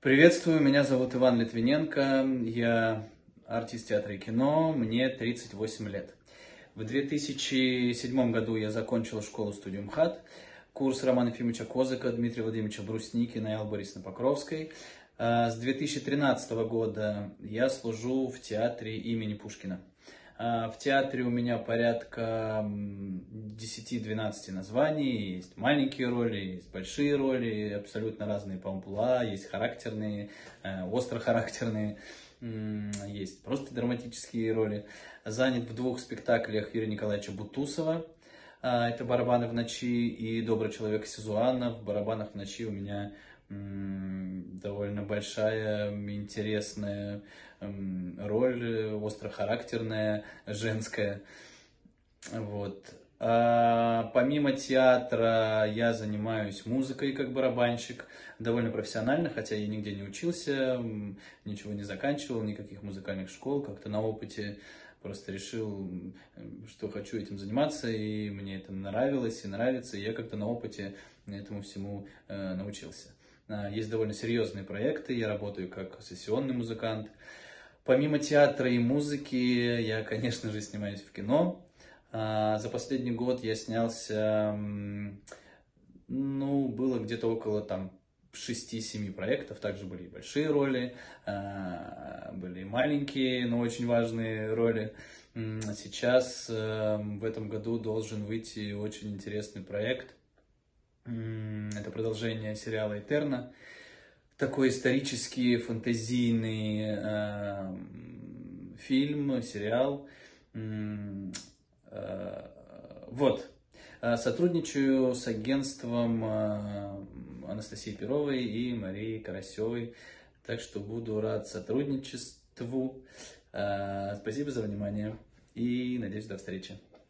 Приветствую, меня зовут Иван Литвиненко, я артист театра и кино, мне 38 лет. В 2007 году я закончил школу-студию МХАТ, курс Романа Ефимовича Козыка, Дмитрия Владимировича Брусникина и Аллы Борисовны Покровской. С 2013 года я служу в театре имени Пушкина. В театре у меня порядка 10-12 названий, есть маленькие роли, есть большие роли, абсолютно разные по амплуа, есть характерные, острохарактерные, есть просто драматические роли. Занят в 2 спектаклях Юрия Николаевича Бутусова, это «Барабаны в ночи» и «Добрый человек Сизуана». В «Барабанах в ночи» у меня довольно большая, интересная роль, острохарактерная, женская. Вот. Помимо театра я занимаюсь музыкой как барабанщик, довольно профессионально, хотя я нигде не учился, ничего не заканчивал, никаких музыкальных школ, как-то на опыте просто решил, что хочу этим заниматься, и мне это нравилось и нравится, и я как-то на опыте этому всему научился. Есть довольно серьезные проекты, я работаю как сессионный музыкант. Помимо театра и музыки, я, конечно же, снимаюсь в кино. За последний год я снялся, было где-то около 6-7 проектов, также были и большие роли, были и маленькие, но очень важные роли. Сейчас, в этом году, должен выйти очень интересный проект. Это продолжение сериала «Этерна». Такой исторический, фэнтезийный фильм, сериал. Вот. Сотрудничаю с агентством Анастасии Перовой и Марии Карасевой. Так что буду рад сотрудничеству. Спасибо за внимание и надеюсь, до встречи.